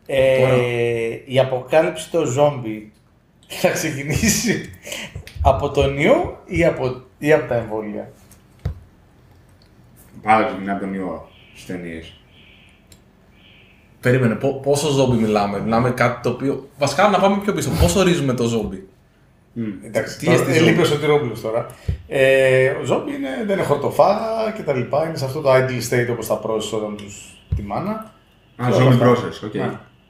Η αποκάλυψη των ζόμπι θα ξεκινήσει από τον ιό ή από τα εμβόλια? Πάρα ξεκινάει από τον ιό στις ταινίες. Περίμενε, πόσο ζόμπι μιλάμε? Μιλάμε κάτι το οποίο. Βασικά να πάμε πιο πίσω. Πώς ορίζουμε το ζόμπι? Εντάξει, Τι έστει λείπει ο Σωτηρόπουλος τώρα. Ο ζόμπι δεν είναι χορτοφάγα και τα λοιπά. Είναι σε αυτό το idle state όπως τα πρόσες όταν τους τη μάνα. Zombie process, οκ.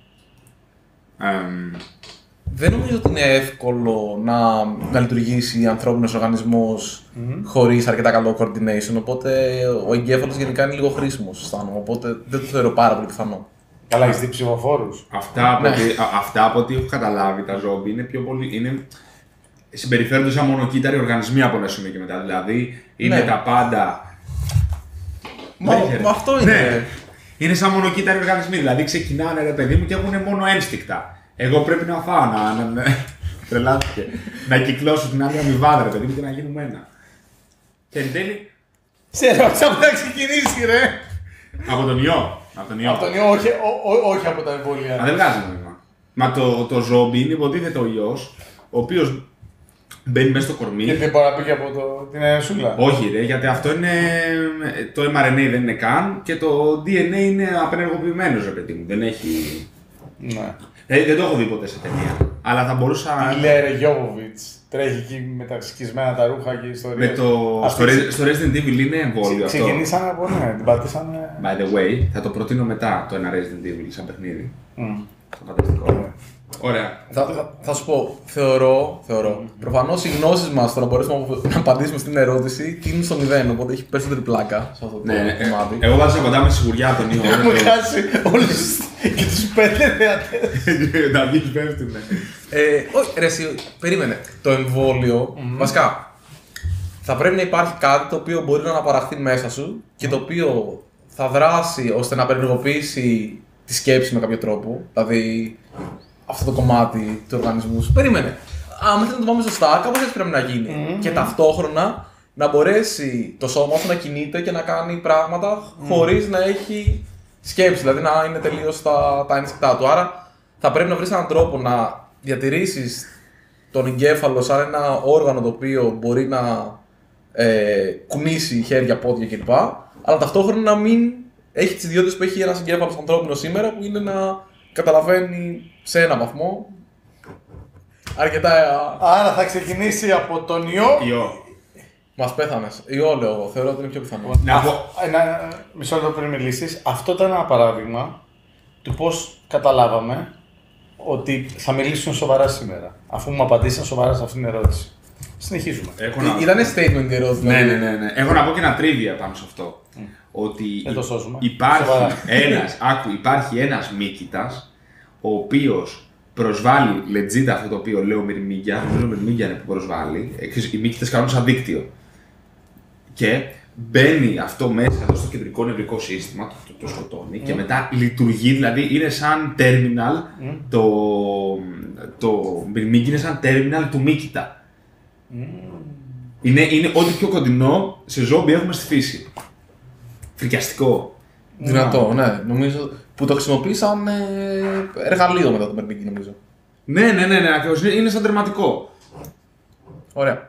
Δεν νομίζω ότι είναι εύκολο να λειτουργήσει ανθρώπινος οργανισμός χωρίς αρκετά καλό coordination. Οπότε ο εγκέφαλος γενικά είναι λίγο χρήσιμος, αισθάνομαι. Οπότε δεν το θεωρώ πάρα πολύ πιθανό. Καλά, έχεις δει ψηφοφόρους. Αυτά από ό,τι έχω καταλάβει, τα ζόμπι είναι πιο πολύ. Συμπεριφέρονται σαν μονοκύτταροι οργανισμοί από ένα σημείο και μετά. Δηλαδή είναι τα πάντα. Μα αυτό είναι. Ναι. Είναι σαν μονοκύτταροι οργανισμοί. Δηλαδή ξεκινάνε, ρε παιδί μου, και έχουν μόνο ένστικτα. Εγώ πρέπει να φάω, τρελάθηκε. Να κυκλώσω την άλλη αμοιβάδα, ρε παιδί μου, και να γίνουμε ένα. Και εν τέλει. Σε ρώτησα που θα ξεκινήσει, ρε! Από τον ιό. Από τον ιό, όχι από τα εμβόλια. Δεν βγάζει νόημα. Μα το ζόμπι είναι υποτίθεται ο ιός, ο οποίος μπαίνει μέσα στο κορμί. Και δεν μπορεί να πει και από την αεροσούλα. Όχι, ρε, γιατί αυτό είναι. Το mRNA δεν είναι καν και το DNA είναι απενεργοποιημένο, ρε παιδί μου. Δεν έχει. Ναι. Δεν το έχω δει ποτέ σε ταινία. Αλλά θα μπορούσα. Η Λέιρε Γιόβοβιτς τρέχει εκεί με τα σκισμένα τα ρούχα και ιστορίες. Στο Resident Evil είναι εμβόλιο αυτό. Ξεκινήσανε από την πατήσανε. By the way, θα το προτείνω μετά το ένα Resident Evil σαν παιχνίδι. Το φανταστικό. Ωραία. Θα σου πω, θεωρώ προφανώς οι γνώσεις μας τώρα μπορέσουμε να απαντήσουμε στην ερώτηση τείνουν στο 0, οπότε έχει περισσότερη πλάκα σε αυτό το κομμάτι. Εγώ βάζω κοντά με σιγουριά τον ιό. Έχουμε χάσει όλους και τους 5 θεατές. Τα βγεις πέφτουν. Όχι, ρε εσύ, περίμενε. Το εμβόλιο, βασικά, θα πρέπει να υπάρχει κάτι το οποίο μπορεί να αναπαραχθεί μέσα σου και το οποίο θα δράσει ώστε να απενεργοποιήσει τη σκέψη με κάποιο τρόπο. Δηλαδή, αυτό το κομμάτι του οργανισμού σου. Περίμενε. Αν θέλει να το πάμε σωστά, κάπως έτσι πρέπει να γίνει. Και ταυτόχρονα να μπορέσει το σώμα σου να κινείται και να κάνει πράγματα χωρίς να έχει σκέψη. Δηλαδή να είναι τελείως τα ένστικτά του. Άρα θα πρέπει να βρεις έναν τρόπο να διατηρήσεις τον εγκέφαλο σαν ένα όργανο το οποίο μπορεί να κουνήσει χέρια, πόδια κλπ. Αλλά ταυτόχρονα να μην έχει τις ιδιότητες που έχει ένας εγκέφαλος ανθρώπινος σήμερα, που είναι να καταλαβαίνει σε έναν βαθμό αρκετά. Άρα θα ξεκινήσει από τον ιό. Μας πέθανες. Ιό λέω εγώ. Θεωρώ ότι είναι πιο πιθανό. Μισό λεπτό πριν μιλήσεις. Αυτό ήταν ένα παράδειγμα του πώς καταλάβαμε ότι θα μιλήσουν σοβαρά σήμερα. Αφού μου απαντήσαν σοβαρά σε αυτήν την ερώτηση. Συνεχίζουμε. Ήταν statement η ερώτηση. Ναι. Έχω να πω και ένα τρίβια πάνω σε αυτό. Ότι υπάρχει ένας μύκητας ο οποίος προσβάλλει legit αυτό το οποίο λέω μυρμήγκια. Νομίζω μυρμήγκια είναι που προσβάλλει. Οι μύκητες κάνουν σαν δίκτυο. Και μπαίνει αυτό μέσα στο κεντρικό νευρικό σύστημα, το σκοτώνει και μετά λειτουργεί, δηλαδή είναι σαν terminal, το μυρμήγκι είναι σαν terminal του μύκητα. Είναι ό,τι πιο κοντινό σε ζόμπι έχουμε στη φύση. Φρικιαστικό. Δυνατό, ναι. Νομίζω που το χρησιμοποίησαν εργαλείο μετά το μυρμήγκι, νομίζω. Ναι, ακριβώς. Είναι σαν τερματικό. Ωραία.